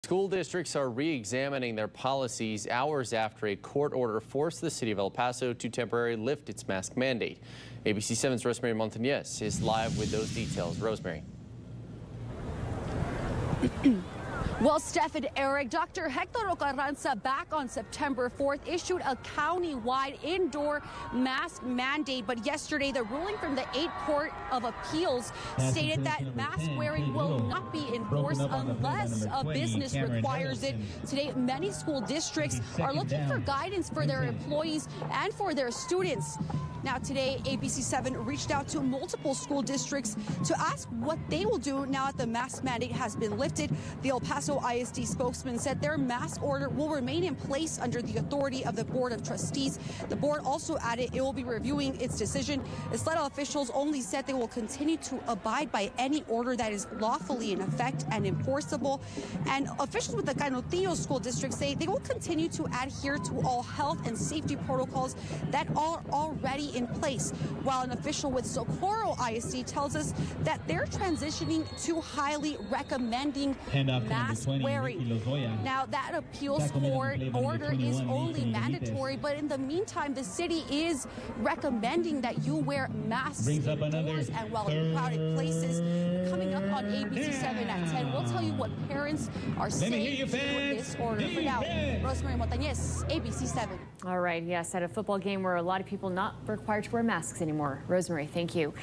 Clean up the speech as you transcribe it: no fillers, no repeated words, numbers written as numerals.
School districts are re-examining their policies hours after a court order forced the city of El Paso to temporarily lift its mask mandate. ABC 7's Rosemary Montañez is live with those details. Rosemary. Well, Steph and Eric, Dr. Hector Carranza back on September 4th issued a county-wide indoor mask mandate. But yesterday, the ruling from the 8th Court of Appeals stated that mask wearing will not be enforced unless a business requires it. Today, many school districts are looking for guidance for their employees and for their students. Now, today, ABC 7 reached out to multiple school districts to ask what they will do now that the mask mandate has been lifted. The El Paso ISD spokesman said their mask order will remain in place under the authority of the Board of Trustees. The board also added it will be reviewing its decision. Esleda officials only said they will continue to abide by any order that is lawfully in effect and enforceable. And officials with the Canutillo School District say they will continue to adhere to all health and safety protocols that are already in place, while an official with Socorro ISD tells us that they're transitioning to highly recommending mask wearing. Now, that appeals court order is only mandatory, but in the meantime, the city is recommending that you wear masks indoors and while in crowded places. Coming up on ABC 7 at 10, we'll tell you what parents are saying to this order. For now, Rosemary Montañez, ABC 7. All right, yes, at a football game where a lot of people not required to wear masks anymore. Rosemary, thank you.